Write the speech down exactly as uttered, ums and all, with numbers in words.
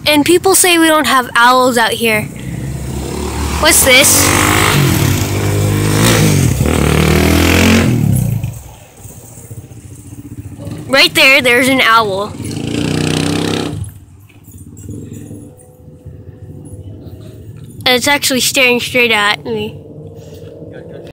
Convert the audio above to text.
And people say we don't have owls out here. What's this? Right there, there's an owl. And it's actually staring straight at me.